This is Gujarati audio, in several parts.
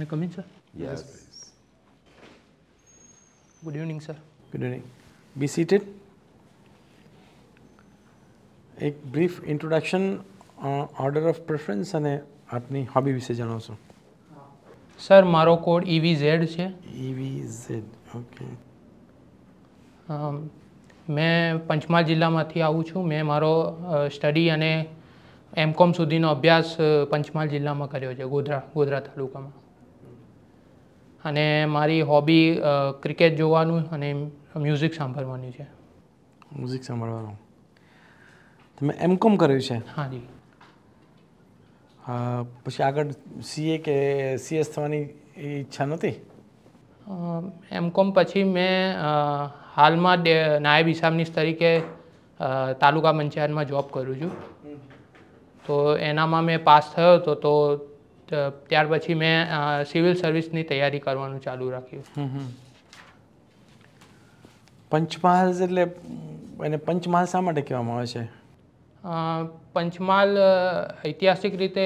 come in, sir? Yes, please. Good evening, sir. Good evening. Be seated. એક brief introduction, order of preference અને આપની હોબી વિશે જણાવશો. સર મારો કોડ EVZ છે. EVZ, okay. મેં પંચમહાલ જિલ્લામાંથી આવું છું. મેં મારો સ્ટડી અને M.Com સુધીનો અભ્યાસ પંચમહાલ જિલ્લામાં કર્યો છે, ગોધરા તાલુકામાં. અને મારી હોબી ક્રિકેટ જોવાનું અને મ્યુઝિક સાંભળવાની છે. મ્યુઝિક સાંભળવાનું. તમે M.Com કર્યું છે? હાજી. પછી આગળ CA કે CS થવાની ઈચ્છા નહોતી? M.Com પછી મેં હાલમાં નાયબ હિસાબનીશ તરીકે તાલુકા પંચાયતમાં જોબ કરું છું. તો એનામાં મેં પાસ થયો હતો, તો ત્યાર પછી મેં સિવિલ સર્વિસની તૈયારી કરવાનું ચાલુ રાખ્યું. પંચમહાલ એટલે એને પંચમહાલ શા માટે કહેવામાં આવે છે? પંચમહાલ ઐતિહાસિક રીતે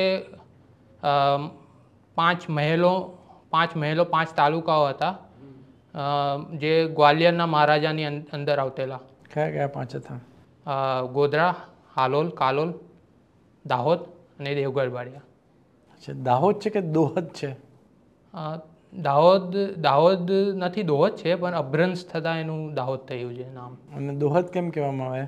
5 મહેલો 5 તાલુકાઓ હતા, જે ગ્વાલિયરના મહારાજાની અંદર આવતેલા. કયા 5 હતા? ગોધરા, હાલોલ, કાલોલ, દાહોદ અને દેવગઢ બારિયા. અચ્છા, દાહોદ છે કે દોહદ છે? દાહોદ નથી, દોહદ છે, પણ અભ્રંશ થતાં એનું દાહોદ થયું છે નામ. અને દોહદ કેમ કહેવામાં આવે?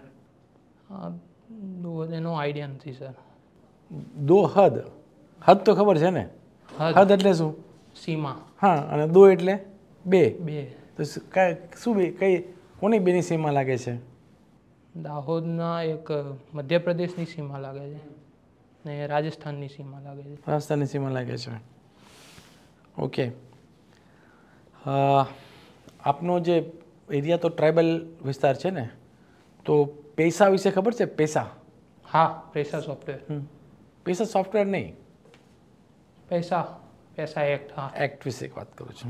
દોહદ એનો આઈડિયા નથી સર. દોહદ, હદ તો ખબર છે ને? હદ એટલે શું? સીમા. હા, અને દો એટલે બે. તો શું બે, કઈ કોની બેની સીમા લાગે છે? દાહોદના એક મધ્યપ્રદેશની સીમા લાગે છે ને રાજસ્થાનની સીમા લાગે છે. રાજસ્થાનની સીમા લાગે છે. ઓકે. આપનો જે એરિયા તો ટ્રાઇબલ વિસ્તાર છે ને, તો પૈસા વિશે ખબર છે? પૈસા? હા, પૈસા સોફ્ટવેર. પૈસા સોફ્ટવેર નહીં, પૈસા એક્ટ. હા, એક્ટ વિશે વાત કરું છું.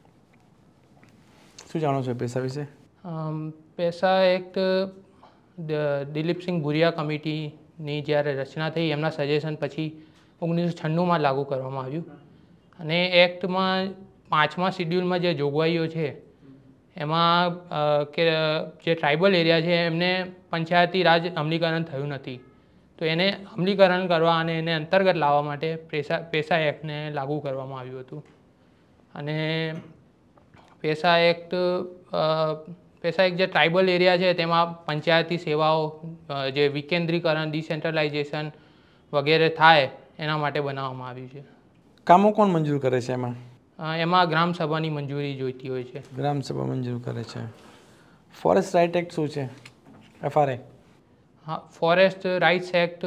શું જાણો છો પૈસા વિશે? પૈસા એક્ટ દિલીપસિંહ ભુરિયા કમિટીની જ્યારે રચના થઈ, એમના સજેશન પછી 1996માં લાગુ કરવામાં આવ્યું. અને એક્ટમાં 5મા શિડ્યુલમાં જે જોગવાઈઓ છે એમાં કે જે ટ્રાઇબલ એરિયા છે એમને પંચાયતી રાજ અમલીકરણ થયું નથી, તો એને અમલીકરણ કરવા અને એને અંતર્ગત લાવવા માટે પૈસા એક્ટને લાગુ કરવામાં આવ્યું હતું. અને પૈસા એક્ટ જે ટ્રાઇબલ એરિયા છે તેમાં પંચાયતી સેવાઓ, જે વિકેન્દ્રીકરણ, ડિસેન્ટ્રલાઇઝેશન વગેરે થાય એના માટે બનાવવામાં આવ્યું છે. કામો કોણ મંજૂર કરે છે એમાં? એમાં ગ્રામસભાની મંજૂરી જોઈતી હોય છે. ગ્રામસભા મંજૂર કરે છે. ફોરેસ્ટ રાઇટ એક્ટ શું છે? FRA. હા, ફોરેસ્ટ રાઇટ્સ એક્ટ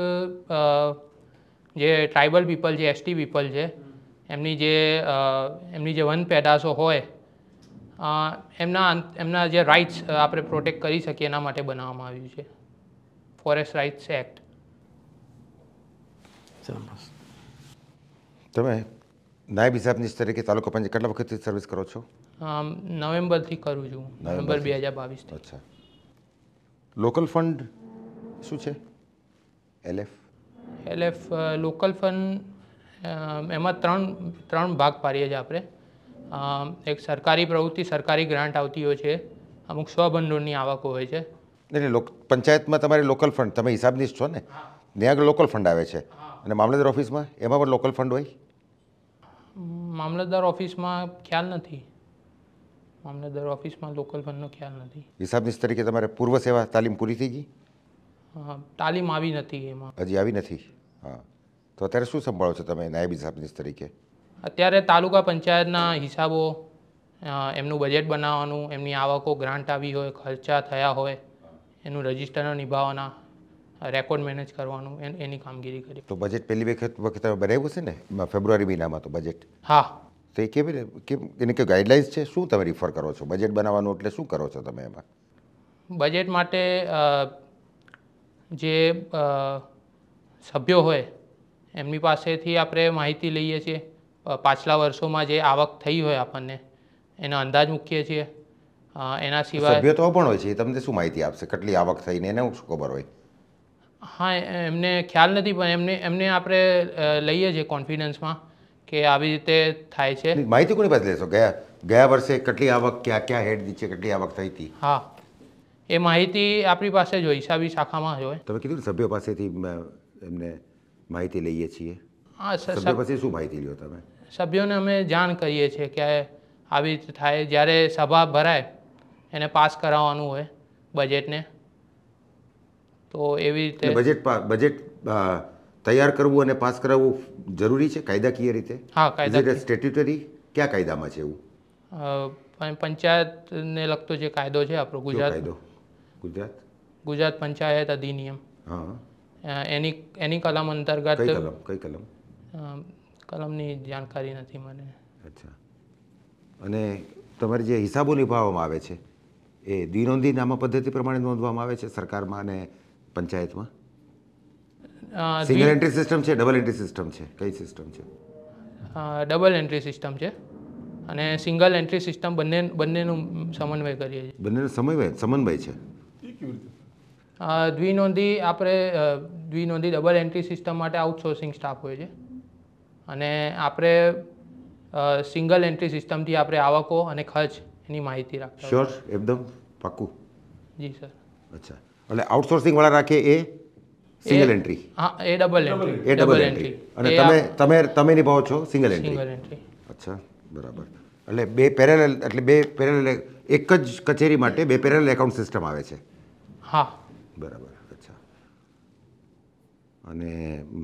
જે ટ્રાઇબલ પીપલ છે, ST પીપલ છે, એમની જે વન પેદાશો હોય એમના જે રાઇટ્સ આપણે પ્રોટેક્ટ કરી શકીએ એના માટે બનાવવામાં આવ્યું છે ફોરેસ્ટ રાઇટ્સ એક્ટ. તમે નાયબ હિસાબનીશ તરીકે તાલુકા પંચાયત કેટલા વખતથી સર્વિસ કરો છો? નવેમ્બરથી કરું છું, નવેમ્બર 2022. અચ્છા. લોકલ ફંડ શું છે? LF લોકલ ફંડ એમાં ત્રણ ભાગ પાડીએ છીએ આપણે. એક સરકારી પ્રવૃત્તિ, સરકારી ગ્રાન્ટ આવતી હોય છે, અમુક સ્વભંડોળની આવકો હોય છે. એટલે પંચાયતમાં તમારી લોકલ ફંડ, તમે હિસાબનીશ છો ને, ત્યાં આગળ લોકલ ફંડ આવે છે. અને મામલતદાર ઓફિસમાં એમાં પણ લોકલ ફંડ હોય? મામલતદાર ઓફિસમાં ખ્યાલ નથી. મામલતદાર ઓફિસમાં લોકલ ફંડનો ખ્યાલ નથી. હિસાબનીશ તરીકે તમારે પૂર્વ સેવા તાલીમ પૂરી થઈ ગઈ? તાલીમ આવી નથી એમાં. હજી આવી નથી? હા. તો અત્યારે શું સંભાળો છો તમે નાયબ હિસાબનીશ તરીકે? અત્યારે તાલુકા પંચાયતના હિસાબો, એમનું બજેટ બનાવવાનું, એમની આવકો, ગ્રાન્ટ આવી હોય, ખર્ચા થયા હોય, એનું રજિસ્ટર નિભાવવાના, રેકોર્ડ મેનેજ કરવાનું, એની કામગીરી કરી. તો બજેટ પહેલી વખત તમે બનાવ્યું છે ને ફેબ્રુઆરી મહિનામાં? તો બજેટ, હા, તો એ કેવી એની કે ગાઈડલાઇન્સ છે? શું તમે રિફર કરો છો? બજેટ બનાવવાનું એટલે શું કરો છો તમે એમાં? બજેટ માટે જે સભ્યો હોય એમની પાસેથી આપણે માહિતી લઈએ છીએ. પાછલા વર્ષોમાં જે આવક થઈ હોય આપણને એનો અંદાજ મૂકીએ છીએ. એના સિવાય સભ્યો તો પણ હોય છે, તમને શું માહિતી આપશે કેટલી આવક થઈને? એને શું ખબર હોય? હા, એમને ખ્યાલ નથી, પણ એમને આપણે લઈએ છીએ કોન્ફિડન્સમાં કે આવી રીતે થાય છે. માહિતી કોની પાસે લેશો? ગયા વર્ષે કેટલી આવક, ક્યાં હેડ નીચે કેટલી આવક થઈ હતી? હા, એ માહિતી આપણી પાસે જ હોય, હિસાબી શાખામાં જ હોય. તમે કીધું ને સભ્યો પાસેથી એમને માહિતી લઈએ છીએ. હા, સભ્યો પાસે શું માહિતી લ્યો તમે? સભ્યોને અમે જાણ કરીએ છીએ કે આવી રીતે થાય. જ્યારે સભા ભરાય એને પાસ કરાવવાનું હોય બજેટને, તો એવી રીતે બજેટ તૈયાર કરવું અને પાસ કરાવવું જરૂરી છે કાયદાકીય રીતે? હા, કાયદા સ્ટેટ્યુટરી કયા કાયદામાં છે એવું? પંચાયતને લગતો જે કાયદો છે આપણો ગુજરાત પંચાયત અધિનિયમ, હા, એની કલમ અંતર્ગત. કઈ કલમ? કલમની જાણકારી નથી મને. અચ્છા. અને તમારે જે હિસાબો નિભાવવામાં આવે છે એ દ્વિનોંધી નામા પદ્ધતિ પ્રમાણે નોંધવામાં આવે છે સરકારમાં અને પંચાયતમાં? સિંગલ એન્ટ્રી સિસ્ટમ છે, ડબલ એન્ટ્રી સિસ્ટમ છે, કઈ સિસ્ટમ છે? ડબલ એન્ટ્રી સિસ્ટમ છે અને સિંગલ એન્ટ્રી સિસ્ટમ બંનેનું સમન્વય કરીએ છીએ. બંનેનો સમન્વય છે. દ્વિનોંધી ડબલ એન્ટ્રી સિસ્ટમ માટે આઉટસોર્સિંગ સ્ટાફ હોય છે અને આપણે સિંગલ એન્ટ્રી સિસ્ટમથી આપણે આવકો અને ખર્ચ એની માહિતી રાખતા. શ્યોર, એકદમ પાક્કું? જી સર. અચ્છા, એટલે આઉટસોર્સિંગ વાળા રાખે એ સિંગલ એન્ટ્રી? હા, એ ડબલ એન્ટ્રી. અને તમે નિભાવો છો સિંગલ એન્ટ્રી? Single entry. અચ્છા, બરાબર. એટલે બે પેરેલલ એક જ કચેરી માટે બે પેરેલલ એકાઉન્ટ સિસ્ટમ આવે છે? હા, બરાબર. અચ્છા. અને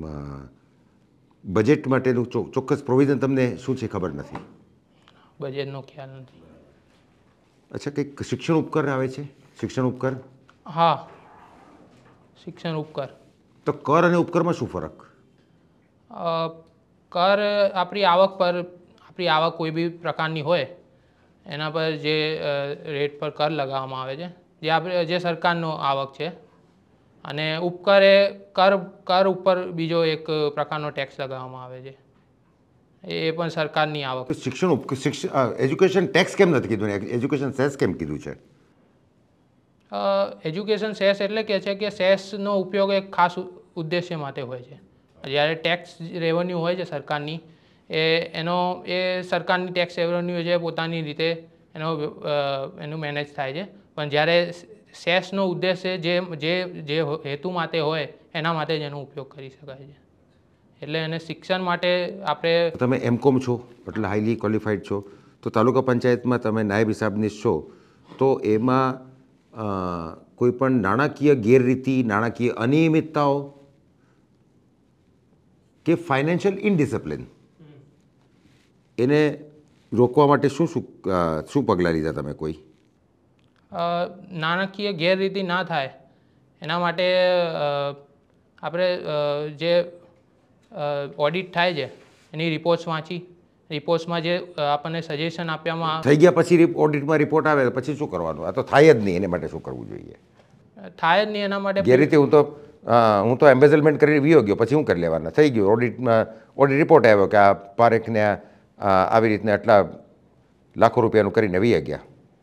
બજેટ માટેનું ચોક્કસ પ્રોવિઝન તમને શું છે ખબર નથી? બજેટનો ખ્યાલ નથી. અચ્છા, કંઈક શિક્ષણ ઉપકર આવે છે? શિક્ષણ ઉપકર? હા, શિક્ષણ ઉપકર. તો કર અને ઉપકરમાં શું ફરક? કર આપણી આવક કોઈ બી પ્રકારની હોય એના પર જે રેટ પર કર લગાવવામાં આવે છે, જે સરકારનો આવક છે. અને ઉપકર એ કર ઉપર બીજો એક પ્રકારનો ટેક્સ લગાવવામાં આવે છે, એ પણ સરકારની આવક. એજ્યુકેશન ટેક્સ કેમ નથી કીધું? એજ્યુકેશન સેસ કેમ કીધું છે? એજ્યુકેશન સેસ એટલે કે છે કે સેસનો ઉપયોગ એક ખાસ ઉદ્દેશ્ય માટે હોય છે. જ્યારે ટેક્સ રેવન્યુ હોય છે સરકારની, એ સરકારની ટેક્સ રેવન્યુ છે પોતાની રીતે એનું મેનેજ થાય છે. પણ જ્યારે સેસનો ઉદ્દેશ્ય જે હેતુ માટે હોય એના માટે જ એનો ઉપયોગ કરી શકાય છે. એટલે એને શિક્ષણ માટે આપણે. તમે એમકોમ છો એટલે હાઈલી ક્વોલિફાઈડ છો, તો તાલુકા પંચાયતમાં તમે નાયબ હિસાબનીશ છો, તો એમાં કોઈ પણ નાણાકીય ગેરરીતિ, નાણાકીય અનિયમિતતાઓ કે ફાઇનાન્શિયલ ઇનડિસિપ્લિન એને રોકવા માટે શું પગલાં લીધા તમે? કોઈ નાણાકીય ગેરરીતિ ના થાય એના માટે આપણે જે ઓડિટ થાય છે એની રિપોર્ટ્સ વાંચી, રિપોર્ટ્સમાં જે આપણને સજેશન આપવામાં થઈ ગયા પછી ઓડિટમાં રિપોર્ટ આવે પછી શું કરવાનું? આ તો થાય જ નહીં, એને માટે શું કરવું જોઈએ? થાય જ નહીં એના માટે ગેરરીતિ હું તો એમ્બેઝલમેન્ટ કરીને વિયો ગયો, પછી શું કરી લેવાના? થઈ ગયું, ઓડિટ રિપોર્ટ આવ્યો કે આ પારેખને આવી રીતના આટલા લાખો રૂપિયાનું કરીને વી ગયા.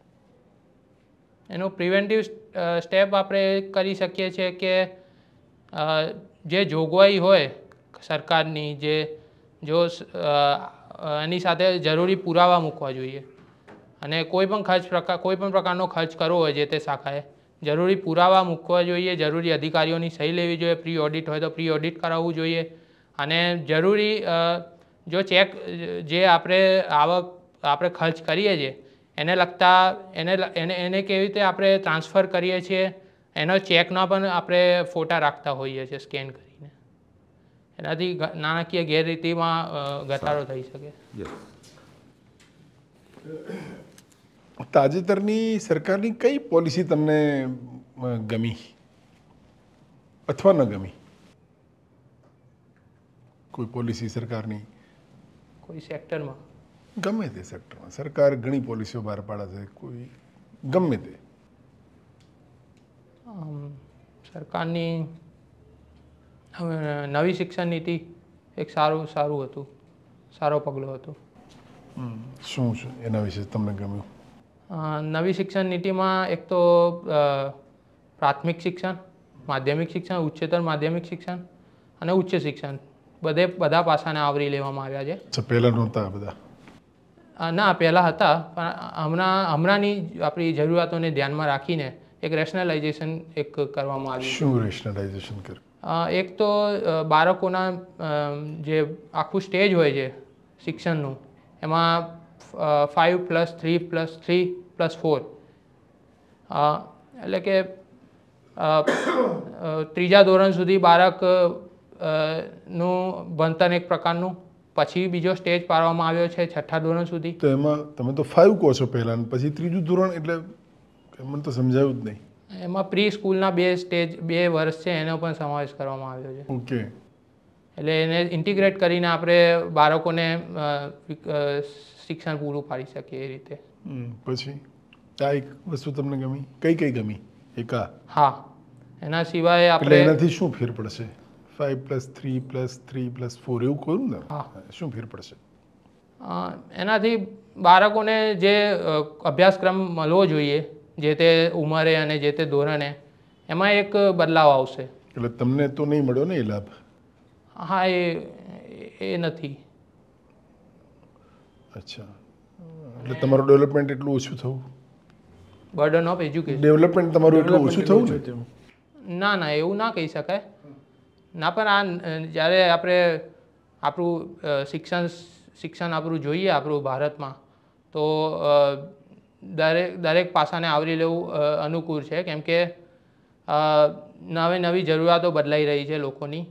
એનું પ્રિવેન્ટિવ સ્ટેપ આપણે કરી શકીએ છીએ કે જે જોગવાઈ હોય સરકારની, જો એની સાથે જરૂરી પુરાવા મૂકવા જોઈએ. અને કોઈ પણ પ્રકારનો ખર્ચ કરવો હોય જે તે શાખાએ જરૂરી પુરાવા મૂકવા જોઈએ, જરૂરી અધિકારીઓની સહી લેવી જોઈએ, પ્રી ઓડિટ હોય તો પ્રી ઓડિટ કરાવવું જોઈએ. અને જરૂરી જો ચેક જે આપણે ખર્ચ કરીએ છીએ એને લગતા એને કેવી રીતે આપણે ટ્રાન્સફર કરીએ છીએ એનો ચેકના પણ આપણે ફોટા રાખતા હોઈએ છીએ સ્કેન કરીને. એનાથી નાણાકીય ગેરરીતિમાં ઘટાડો થઈ શકે. તાજેતરની સરકારની કઈ પોલિસી તમને ગમી અથવા ન ગમી? કોઈ પોલિસી સરકારની કોઈ સેક્ટરમાં? ગમે તે સેક્ટરમાં સરકાર ઘણી પોલિસીઓ બહાર પાડે છે, કોઈ ગમે તે. સરકારની નવી શિક્ષણ નીતિ એક સારું હતું, સારો પગલું હતું. શું છે એના વિશે તમને ગમ્યું? નવી શિક્ષણ નીતિમાં એક તો પ્રાથમિક શિક્ષણ, માધ્યમિક શિક્ષણ, ઉચ્ચતર માધ્યમિક શિક્ષણ અને ઉચ્ચ શિક્ષણ બધા પાસાને આવરી લેવામાં આવ્યા છે. અચ્છા, પહેલા નહોતા બધા? ના, પહેલાં હતા, પણ હમણાંની આપણી જરૂરિયાતોને ધ્યાનમાં રાખીને એક રેશનલાઇઝેશન કરવામાં આવ્યું. શું રેશનલાઇઝેશન કર્યું? એક તો બાળકોના જે આખું સ્ટેજ હોય છે શિક્ષણનું, એમાં 5+3+3+4 એટલે કે ત્રીજા ધોરણ સુધી બાળક નું ભણતર એક પ્રકારનું, પછી બીજો સ્ટેજ પાડવામાં આવ્યો છે 6ઠ્ઠા ધોરણ સુધી. તો એમાં તમે તો 5 કહો છો પહેલા, પછી ત્રીજું ધોરણ એટલે મને તો સમજાયું જ નહીં. એમાં પ્રી સ્કૂલના 2 વર્ષ છે એનો પણ સમાવેશ કરવામાં આવ્યો છે. ઓકે. એટલે એને ઇન્ટિગ્રેટ કરીને આપણે બાળકોને શિક્ષણ પૂરું પાડી શકીએ એ રીતે. પછી આ એક વસ્તુ તમને ગમી? કઈ ગમી? એકા? હા, એના સિવાય આપણે એનાથી શું ફેર પડશે? 5+3+3+4 એવું કરું ને? હા, શું ફેર પડશે? એનાથી બાળકોને જે અભ્યાસક્રમ મળવો જોઈએ જે તે ઉંમરે અને જે તે ધોરણે, એમાં એક બદલાવ આવશે. એટલે તમને તો નહીં મળ્યો ને એ લાભ? હા, એ નથી. અચ્છા, એટલે તમારું ડેવલપમેન્ટ એટલું ઓછું થયું? Burden of education. ડેવલપમેન્ટ તમારું એટલું ઓછું થયું ને? ના, એવું ના કહી શકાય. ના, પણ જ્યારે આપણે આપણું શિક્ષણ આપણું જોઈએ આપણું ભારતમાં, તો દરેક પાસાને આવરી લેવું અનુકૂળ છે, કેમ કે નવી જરૂરિયાતો બદલાઈ રહી છે લોકોની.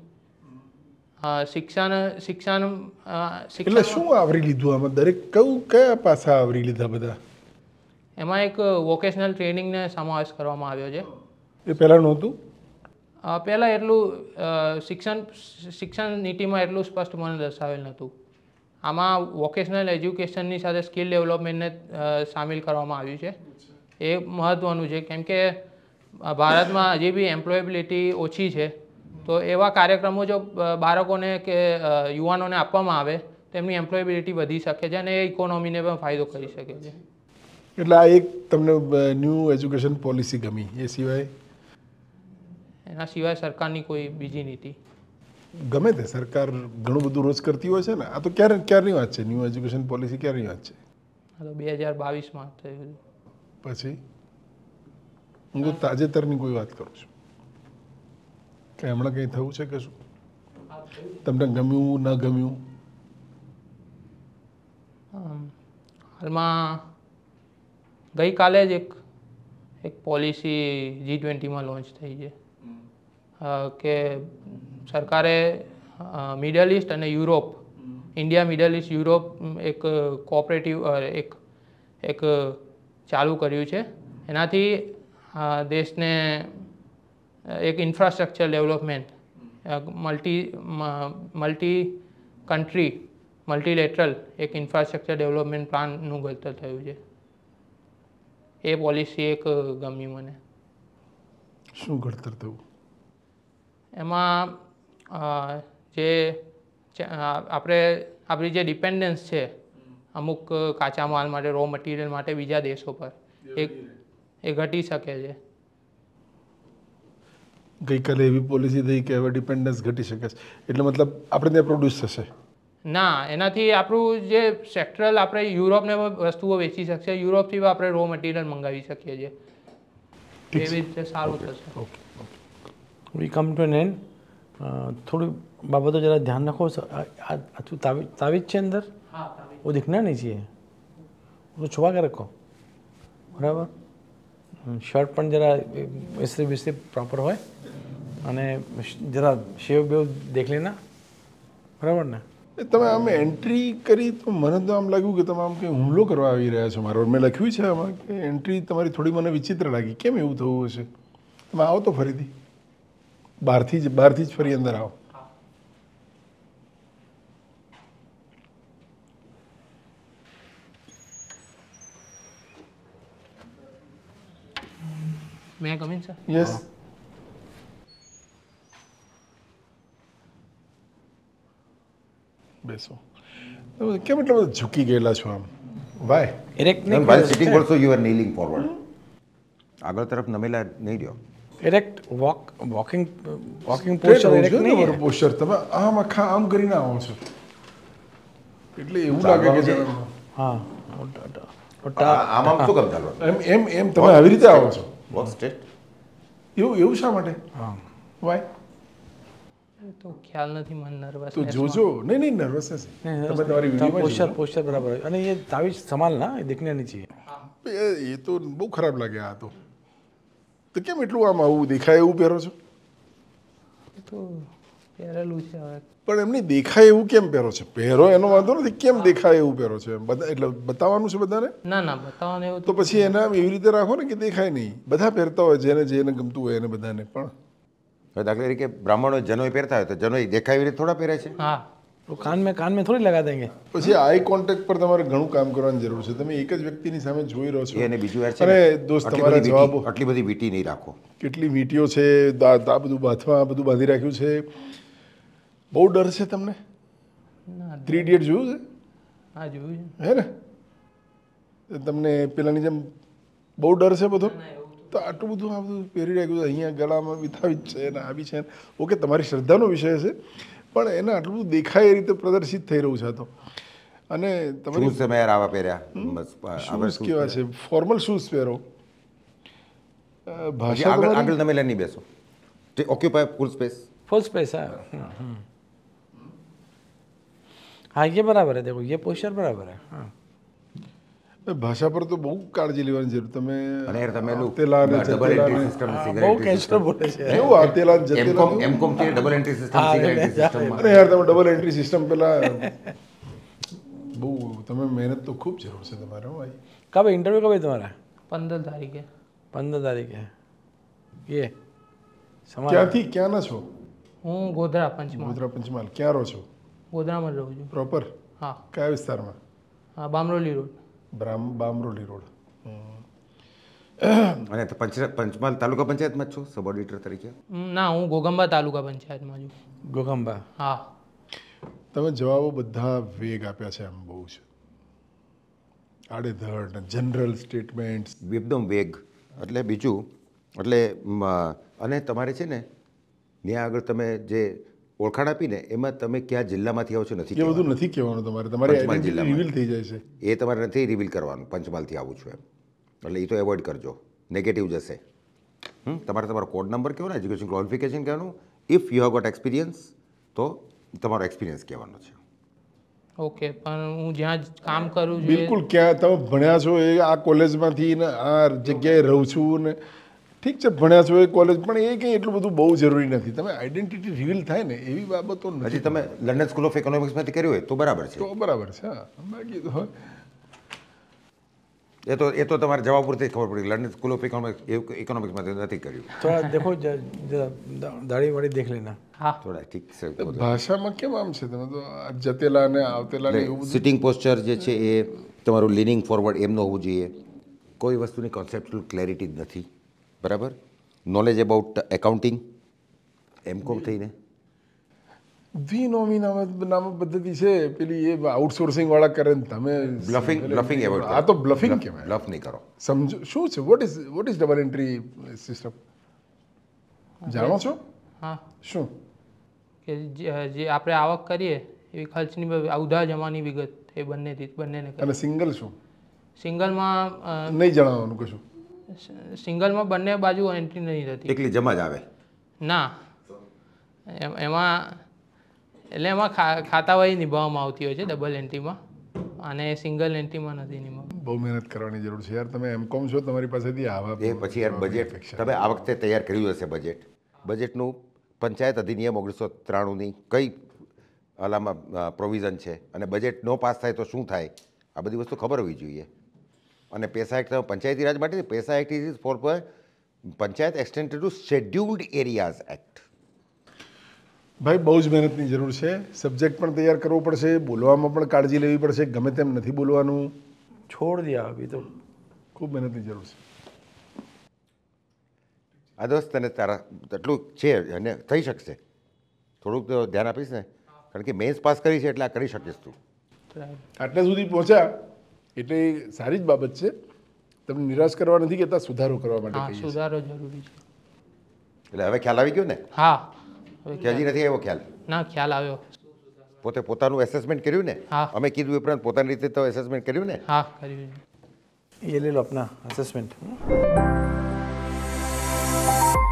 શિક્ષણ એટલે શું આવરી લીધું આમાં? દરેક કયા પાસા આવરી લીધા બધા? એમાં એક વોકેશનલ ટ્રેનિંગને સમાવેશ કરવામાં આવ્યો છે. એ પહેલાં નહોતું? પહેલાં એટલું શિક્ષણ નીતિમાં એટલું સ્પષ્ટ મને દર્શાવેલ નહોતું. આમાં વોકેશનલ એજ્યુકેશનની સાથે સ્કિલ ડેવલપમેન્ટને સામેલ કરવામાં આવ્યું છે. એ મહત્ત્વનું છે, કેમ કે ભારતમાં હજી બી એમ્પ્લોયેબિલિટી ઓછી છે. તો એવા કાર્યક્રમો જો બાળકોને કે યુવાનોને આપવામાં આવે તો એમની એમ્પ્લોયેબિલિટી વધી શકે છે અને એ ઇકોનોમીને પણ ફાયદો કરી શકે છે. એટલે આ એક તમને ન્યૂ એજ્યુકેશન પોલિસી ગમી? એ સિવાય? એના સિવાય સરકારની કોઈ બીજી નીતિ ગમે તે સરકાર ઘણું બધું રોજ કરતી હોય છે ને. આ તો ક્યારની વાત છે? ન્યૂ એજ્યુકેશન પોલિસી ક્યારની વાત છે? આ તો 2022માં થયું. પછી હું તો તાજેતરની કોઈ વાત કરું છું કે હમણાં કંઈ થયું છે કે શું? તમને ગમ્યું ન ગમ્યું? હાલમાં ગઈકાલે જ એક પોલિસી G20માં લોન્ચ થઈ છે કે સરકારે મિડલ ઇસ્ટ અને Europe, India, Middle East, Europe એક કોઓપરેટિવ એક ચાલુ કર્યું છે. એનાથી દેશને એક infrastructure development, multi country multilateral એક ઇન્ફ્રાસ્ટ્રક્ચર ડેવલપમેન્ટ પ્લાનનું ઘડતર થયું છે. એ પોલિસી એક ગમી મને. શું ઘડતર થયું એમાં? જે આપણી જે ડિપેન્ડન્સ છે અમુક કાચા માલ માટે, રો મટીરિયલ માટે બીજા દેશો પર, એ ઘટી શકે છે. ગઈકાલે એવી પોલિસી થઈ કે હવે ડિપેન્ડન્સ ઘટી શકે છે, એટલે મતલબ આપણે ત્યાં પ્રોડ્યુસ થશે? ના, એનાથી આપણું જે સેક્ટરલ આપણે યુરોપને વસ્તુઓ વેચી શકશે, યુરોપથી આપણે રો મટીરિયલ મંગાવી શકીએ છીએ. એવી રીતે સારું થશે. We come to an end. थोड़ी बाबतों जरा ध्यान रखो. तावीज છે અંદર? वो दिखना नहीं चाहिए, उसको छुपा के रखो, बराबर. શર્ટ પણ જરા ઇસ્ત્રી બિસ્ત્રી પ્રોપર હોય અને જરા શેવ બેવ દેખ લેના, બરાબર ને? તમે આમ એન્ટ્રી કરી તો મને તો આમ લાગ્યું કે તમે આમ કંઈ હુમલો કરવા આવી રહ્યા છો મારો. મેં લખ્યું છે આમાં કે એન્ટ્રી તમારી થોડી મને વિચિત્ર લાગી. કેમ એવું થવું હશે? તમે આવો તો ફરીથી બહારથી જ ફરી અંદર આવો. May I come in, sir? Yes. બેસો. કેમ એટલા બધા ઝૂકી ગયેલા છો આમ? Why? While sitting also you are kneeling forward. આગળ તરફ નમેલા નહીં રહ્યો. એરેક્ટ વોકિંગ Straight પોસ્ચર હોવું એરેક્ટ જોઈએ ને નહીં તમારું posture. તમે આમ આખા આમ કરીને આવો છો એટલે એવું લાગે કે જાણે હા આમ આમ શું કામ ચાલવાનું? એમ તમે આવી રીતે આવો છો વોક સ્ટ્રેટ. એવું શા માટે હા વાય એ તો ખ્યાલ નથી મને નર્વસ તો જોજો નહીં નર્વસનેસ તમે તમારી વિડીયોમાં પોસ્ચર બરાબર है। અને ये तावीज संभालना ये दिखने नहीं चाहिए। એ તો બહુ ખરાબ લાગે આ તો કેમ એટલું આમ આવું દેખાય એવું પહેરો છો તો પહેરેલું છે હવે પણ એમની દેખાય એવું કેમ પહેરો છો પહેરો એનો વાંધો નથી કેમ દેખાય એવું પહેરો છો એમ બધા એટલે બતાવવાનું છે બધાને ના બતાવવાનું એવું તો પછી એના એવી રીતે રાખો ને કે દેખાય નહીં બધા પહેરતા હોય જેને ગમતું હોય એને બધાને પણ હવે દાખલા તરીકે બ્રાહ્મણો જનોઈ પહેરતા હોય તો જનોઈ દેખાય એવી રીતે થોડા પહેરે છે. હા वो कान में थोड़ी लगा देंगे। પછી આઈ કોન્ટેક્ટ પર તમારે ઘણું કામ કરવાની જરૂર છે તમે એક જ વ્યક્તિની સામે જોઈ રહ્યો છો એને બીજું યાર છે અને ને, દોસ્ત આટલી તમારા બધી જવાબો વીંટી- આટલી બધી વીંટી નહીં રાખો. કેટલી વીંટીઓ છે આ બધું હાથમાં આ બધું બાંધી રાખ્યું છે બહુ ડર છે તમને ના 3 ઇડિયટ જોયું છે હા જોયું છે હે ને તમને પેલાની જેમ બહુ ડર છે બધો તો આટલું બધું આ બધું પહેરી રાખ્યું છે અહીંયા ગળામાં વિથાવી જ છે ને આ બી છે ને. ઓકે તમારી શ્રદ્ધાનો વિષય છે પણ એને આટલું બધું દેખાય એ રીતે પ્રદર્શિત થઈ રહ્યું છે આ તો અને તમારી શૂઝ તમે યાર આવા પહેર્યા બસ આવા શૂઝ કેવા છે ફોર્મલ શૂઝ પહેરો પછી ભાષા આગળ તમારી આગળ તમે લઈને નહીં બેસો. Occupy full space. Full space है। हाँ ये बराबर है, देखो ये पोस्चर बराबर है। हाँ ભાષા પર તો બહુ કાળજી લેવાની જરૂર તમે અને યાર તમે એલું તેલા ને ડબલ જતેલા એન્ટ્રી ને સિસ્ટમ બહુ કેસ્ટર બોલે છે। કેવું આ તેલા ને જતેલા ને? એમકોમ થી ડબલ એન્ટ્રી સિસ્ટમ હા, સિંગલ એટલે એન્ટ્રી સિસ્ટમ અરે યાર તમે ડબલ એન્ટ્રી સિસ્ટમ પેલા બહુ તમે મહેનત તો ખૂબ જરૂર છે તમારે હો ભાઈ कब है इंटरव्यू, कब है तुम्हारा? 15 તારીખે 15 तारीख है। ये समाज ક્યાંથી ક્યાંના છો હું ગોધરા પંચમહાલ ગોધરા પંચમહાલ ક્યાં રહો છો ગોધરામાં જ રહું છું પ્રોપર હા કયા વિસ્તારમાં હા બામરોલી રોડ બામરોલી રોડ અને પંચમહાલ તાલુકા પંચાયતમાં જ છો સબ ઓડિટર તરીકે. ના હું ગોગંબા તાલુકા પંચાયતમાં છું गोगंबा। હા તમે જવાબો બધા વેગ આપ્યા છે આમ બહુ છે આડેધડ જનરલ સ્ટેટમેન્ટ્સ એકદમ વેગ એટલે બીજું એટલે અને તમારે છે ને ત્યાં આગળ તમે જે ઓળખાણ આપીને એમાં તમે કયા જિલ્લામાંથી આવો છો નથી એ કહેવાનું. બધું નથી કહેવાનું તમારે તમારી પંચમહાલ આઈડેન્ટિટી જિલ્લામાં. રિવીલ થઈ જાય છે એ તમારે નથી રિવીલ કરવાનું પંચમહાલથી આવું છું એમ એટલે એ તો એવોઇડ કરજો નેગેટિવ જશે. તમારે તમારો કોડ નંબર કહેવાનો એજ્યુકેશન ક્વોલિફિકેશન કહેવાનું if you have got experience તો તમારો એક્સપિરિયન્સ કહેવાનો છે. ઓકે પણ હું જ્યાં જ કામ કરું છું એ- બિલકુલ ક્યાં તમે ભણ્યા છો એ આ કોલેજમાંથી ને આ જગ્યાએ રહું છું ને ઠીક છે ભણ્યા છો એ કોલેજ પણ એ કંઈ એટલું બધું બહુ જરૂરી નથી તમે આઈડેન્ટિટી રિવીલ થાય ને એવી બાબતો નથી હજી તમે લંડન સ્કૂલ ઓફ ઇકોનોમિક્સમાંથી કર્યું હોય તો બરાબર છે. તો બરાબર છે હા બાકી તો હવે એ તો તમારે જવાબ પૂરતી જ ખબર પડી લંડન સ્કૂલ ઓફ ઇકોનોમિક્સમાંથી નથી કર્યું. थोड़ा देखो दाढ़ी वाड़ी देख लेना। હા થોડા ઠીક છે. ભાષામાં કેમ આમ છે તમે તો આ જતેલા ને આવતેલા ને એવું બધું સિટિંગ પોસ્ચર જે છે એ તમારું લીનિંગ ફોરવર્ડ એમ ન હોવું જોઈએ. કોઈ વસ્તુની કોન્સેપ્ચ્યુઅલ ક્લેરિટી જ નથી બરાબર. નોલેજ અબાઉટ એકાઉન્ટિંગ એમકોમ થઈને દ્વિનોમી નામ પદ્ધતિ છે પેલી એ આઉટસોર્સિંગ વાળા કરે ને તમે બ્લફિંગ એવોઇડ આ તો બ્લફિંગ કહેવાય બ્લફ નહીં કરો. સમજો શું છે what is double entry system જાણો છો હા શું કે જે આપણે આવક કરીએ એવી ખર્ચની ઉધાર જમાની વિગત એ બંનેને અને સિંગલ શું સિંગલમાં નહીં જણાવવાનું કશું સિંગલમાં બંને બાજુ એન્ટ્રી નહીં થતી એકલી જમા જ આવે. ના એમાં એટલે એમાં ખાતાવાહી નિભાવવામાં આવતી હોય છે ડબલ એન્ટ્રીમાં અને સિંગલ એન્ટ્રીમાં નથી નિભાવવામાં. બહુ મહેનત કરવાની જરૂર છે યાર તમે એમકોમ છો તમારી પાસેથી આવા એ પછી યાર બજેટ તમે આ વખતે તૈયાર કર્યું હશે બજેટનું પંચાયત અધિનિયમ 1993ની કઈ આલામાં પ્રોવિઝન છે અને બજેટ નો પાસ થાય તો શું થાય આ બધી વસ્તુ ખબર હોવી જોઈએ. અને પૈસા એક્ટ પંચાયતી રાજ માટે PESA act is for panchayat extended to scheduled areas act. ભાઈ બહુ જ મહેનતની જરૂર છે સબ્જેક્ટ પણ તૈયાર કરવો પડશે બોલવામાં પણ કાળજી લેવી પડશે ગમે તેમ નથી બોલવાનું छोड़ दिया अभी तो। ખૂબ મહેનતની જરૂર છે આ દોસ્ત તને તારા એટલું છે અને થઈ શકશે થોડુંક તો ધ્યાન આપીશ ને કારણ કે મેન્સ પાસ કરી છે એટલે આ કરી શકીશ તું. આટલા સુધી પહોંચ્યા એટલે એ સારી જ બાબત છે તમને નિરાશ કરવા નથી કહેતા સુધારો કરવા માટે હા કહીએ છીએ. સુધારો જરૂરી છે એટલે હવે ખ્યાલ આવી ગયો ને હા કે હજી નથી આવ્યો ખ્યાલ? ના ખ્યાલ આવ્યો. પોતે પોતાનું એસેસમેન્ટ કર્યું ને? હા. અમે કીધું ઉપરાંત પોતાની રીતે તો એસેસમેન્ટ કર્યું ને? હા કર્યું. ये ले लो अपना असेसमेंट.